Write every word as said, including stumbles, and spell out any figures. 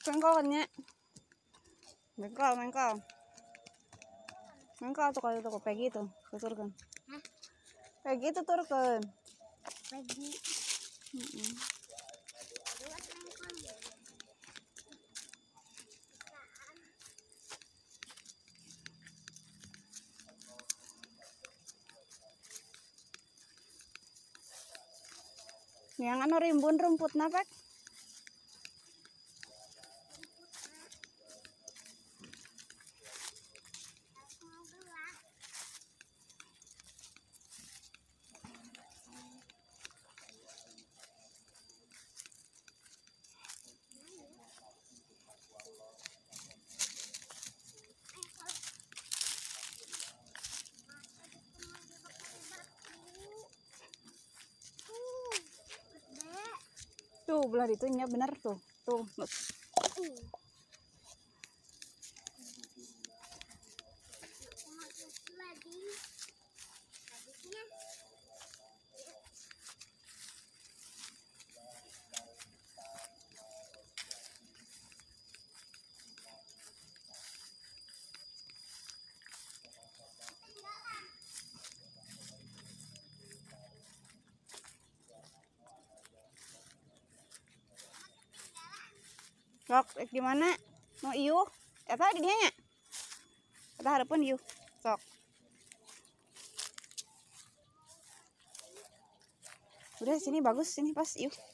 Mengkol kan nya? Mengkol, mengkol. Mengkol tuh kalau tuh Peggy tuh, tuturkan. Hah? Peggy tuh turkan. Peggy. Heeh. Yang anu rimbun rumput napek. Tuh belah itunya bener tuh. Tuh. Sok, di mana? Mau iu? Eta di dianya. Eta harapan iu. Sok. Udah sini bagus, sini pas iu.